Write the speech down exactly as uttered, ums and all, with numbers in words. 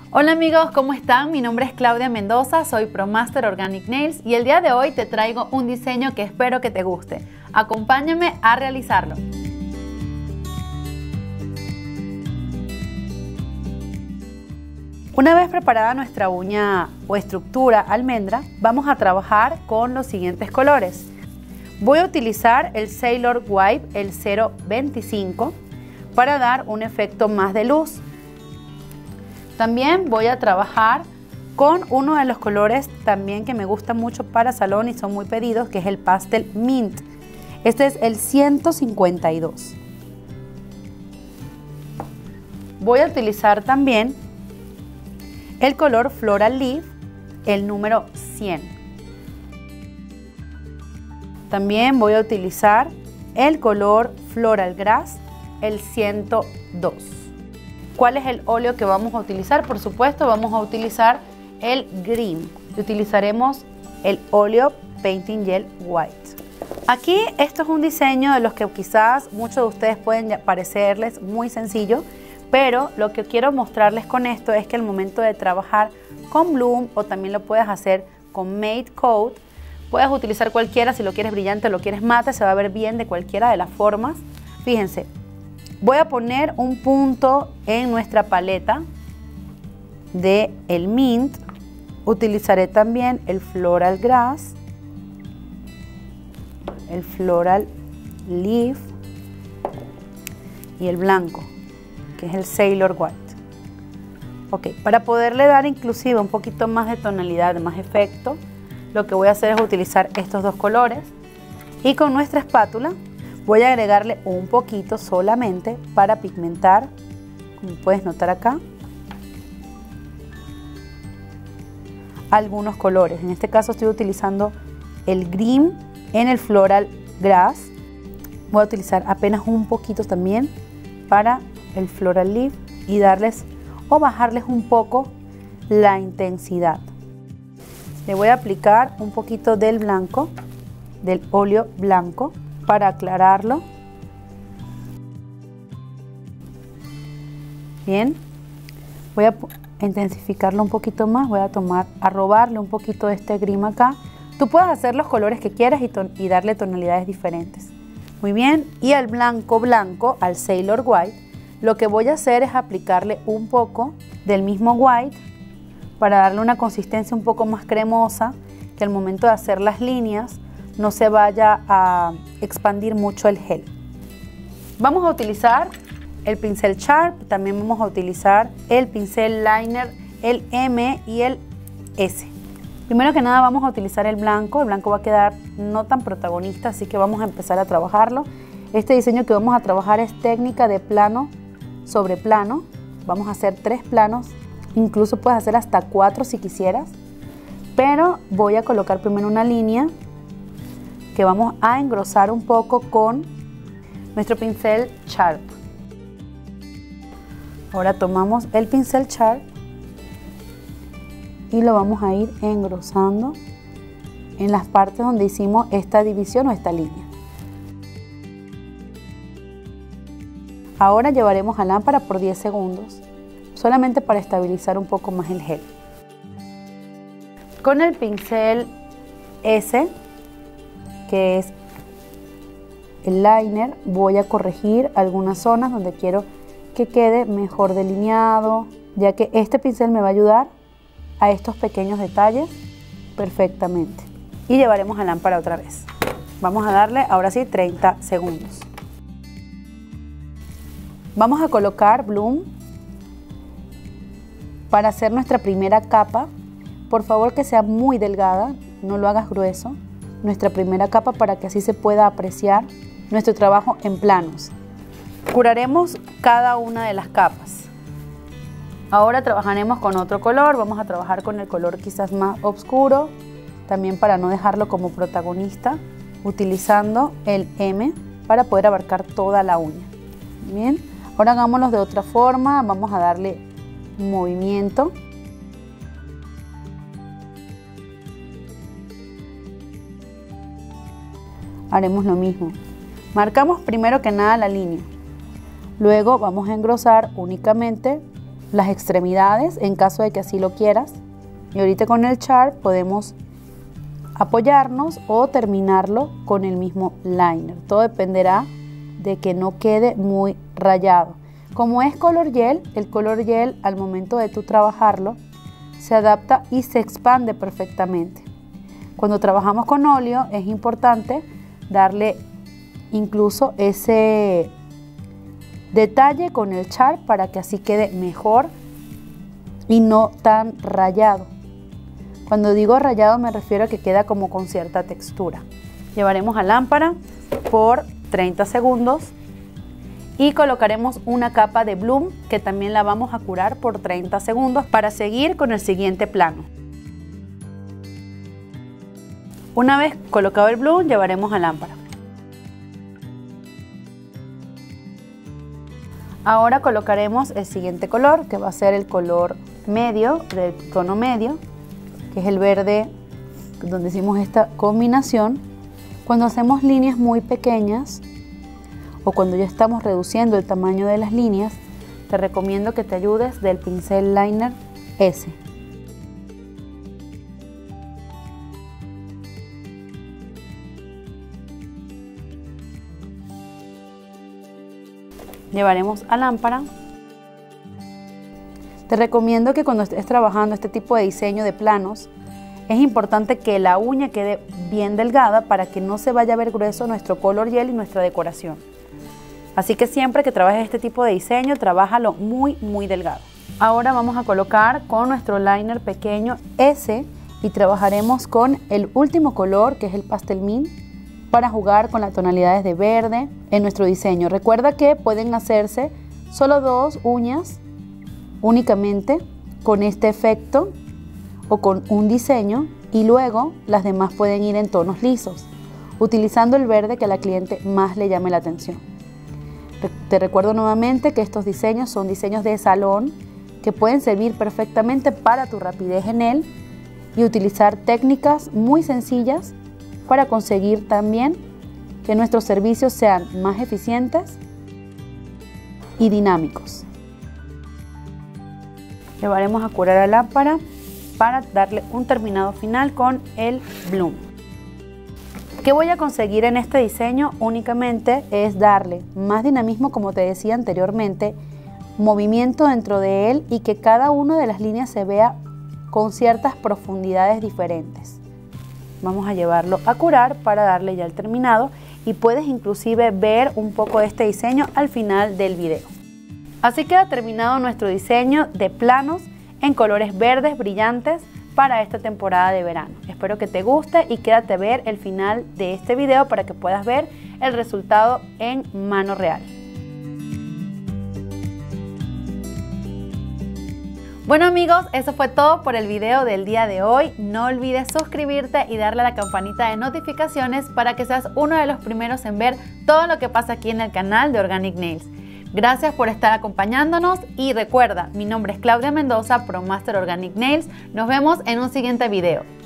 Hola amigos, ¿cómo están? Mi nombre es Claudia Mendoza, soy ProMaster Organic Nails y el día de hoy te traigo un diseño que espero que te guste. Acompáñame a realizarlo. Una vez preparada nuestra uña o estructura almendra, vamos a trabajar con los siguientes colores. Voy a utilizar el Sailor White, el cero veinticinco, para dar un efecto más de luz. También voy a trabajar con uno de los colores también que me gusta mucho para salón y son muy pedidos, que es el Pastel Mint. Este es el ciento cincuenta y dos. Voy a utilizar también el color Floral Leaf, el número cien. También voy a utilizar el color Floral Grass, el ciento dos. ¿Cuál es el óleo que vamos a utilizar? Por supuesto, vamos a utilizar el Green. Utilizaremos el óleo Painting Gel White. Aquí esto es un diseño de los que quizás muchos de ustedes pueden parecerles muy sencillo, pero lo que quiero mostrarles con esto es que al momento de trabajar con Bloom, o también lo puedes hacer con Made Coat, puedes utilizar cualquiera, si lo quieres brillante o lo quieres mate, se va a ver bien de cualquiera de las formas. Fíjense. Voy a poner un punto en nuestra paleta de el Mint. Utilizaré también el Floral Grass, el Floral Leaf y el blanco, que es el Sailor White. Ok, para poderle dar inclusive un poquito más de tonalidad, más efecto, lo que voy a hacer es utilizar estos dos colores y con nuestra espátula voy a agregarle un poquito solamente para pigmentar, como puedes notar acá, algunos colores. En este caso estoy utilizando el Green en el Floral Grass. Voy a utilizar apenas un poquito también para el Floral Leaf y darles o bajarles un poco la intensidad. Le voy a aplicar un poquito del blanco, del óleo blanco, para aclararlo. Bien, voy a intensificarlo un poquito más, voy a tomar, a robarle un poquito de este green acá. Tú puedes hacer los colores que quieras y, y darle tonalidades diferentes. Muy bien, y al blanco blanco, al Sailor White, lo que voy a hacer es aplicarle un poco del mismo white para darle una consistencia un poco más cremosa, que al momento de hacer las líneas no se vaya a expandir mucho el gel. Vamos a utilizar el pincel Sharp, también vamos a utilizar el pincel liner, el M y el S. Primero que nada vamos a utilizar el blanco, el blanco va a quedar no tan protagonista, así que vamos a empezar a trabajarlo. Este diseño que vamos a trabajar es técnica de plano sobre plano, vamos a hacer tres planos, incluso puedes hacer hasta cuatro si quisieras, pero voy a colocar primero una línea que vamos a engrosar un poco con nuestro pincel Sharp. Ahora tomamos el pincel Sharp y lo vamos a ir engrosando en las partes donde hicimos esta división o esta línea. Ahora llevaremos a la lámpara por diez segundos, solamente para estabilizar un poco más el gel. Con el pincel S, que es el liner, voy a corregir algunas zonas donde quiero que quede mejor delineado, ya que este pincel me va a ayudar a estos pequeños detalles perfectamente. Y llevaremos a la lámpara otra vez. Vamos a darle ahora sí treinta segundos. Vamos a colocar Bloom para hacer nuestra primera capa. Por favor que sea muy delgada, no lo hagas grueso. Nuestra primera capa para que así se pueda apreciar nuestro trabajo en planos. Curaremos cada una de las capas. Ahora trabajaremos con otro color, vamos a trabajar con el color quizás más oscuro, también para no dejarlo como protagonista, utilizando el M para poder abarcar toda la uña. Bien, ahora hagámoslo de otra forma, vamos a darle movimiento. Haremos lo mismo. Marcamos primero que nada la línea. Luego vamos a engrosar únicamente las extremidades en caso de que así lo quieras. Y ahorita con el char podemos apoyarnos o terminarlo con el mismo liner. Todo dependerá de que no quede muy rayado. Como es color gel, el color gel al momento de tú trabajarlo se adapta y se expande perfectamente. Cuando trabajamos con óleo es importante darle incluso ese detalle con el char para que así quede mejor y no tan rayado. Cuando digo rayado me refiero a que queda como con cierta textura. Llevaremos a lámpara por treinta segundos y colocaremos una capa de bloom que también la vamos a curar por treinta segundos para seguir con el siguiente plano. Una vez colocado el bloom, llevaremos a lámpara. Ahora colocaremos el siguiente color, que va a ser el color medio, del tono medio, que es el verde, donde hicimos esta combinación. Cuando hacemos líneas muy pequeñas o cuando ya estamos reduciendo el tamaño de las líneas, te recomiendo que te ayudes del pincel liner S. Llevaremos a lámpara. Te recomiendo que cuando estés trabajando este tipo de diseño de planos, es importante que la uña quede bien delgada para que no se vaya a ver grueso nuestro color gel y nuestra decoración. Así que siempre que trabajes este tipo de diseño, trabájalo muy muy delgado. Ahora vamos a colocar con nuestro liner pequeño S y trabajaremos con el último color, que es el pastel mint, para jugar con las tonalidades de verde en nuestro diseño. Recuerda que pueden hacerse solo dos uñas únicamente con este efecto o con un diseño y luego las demás pueden ir en tonos lisos, utilizando el verde que a la cliente más le llame la atención. Te recuerdo nuevamente que estos diseños son diseños de salón que pueden servir perfectamente para tu rapidez en él y utilizar técnicas muy sencillas para conseguir también que nuestros servicios sean más eficientes y dinámicos. Llevaremos a curar a lámpara para darle un terminado final con el bloom. ¿Qué voy a conseguir en este diseño? Únicamente es darle más dinamismo, como te decía anteriormente, movimiento dentro de él y que cada una de las líneas se vea con ciertas profundidades diferentes. Vamos a llevarlo a curar para darle ya el terminado y puedes inclusive ver un poco de este diseño al final del video. Así queda terminado nuestro diseño de planos en colores verdes brillantes para esta temporada de verano. Espero que te guste y quédate a ver el final de este video para que puedas ver el resultado en mano real. Bueno amigos, eso fue todo por el video del día de hoy. No olvides suscribirte y darle a la campanita de notificaciones para que seas uno de los primeros en ver todo lo que pasa aquí en el canal de Organic Nails. Gracias por estar acompañándonos y recuerda, mi nombre es Claudia Mendoza, ProMaster Organic Nails. Nos vemos en un siguiente video.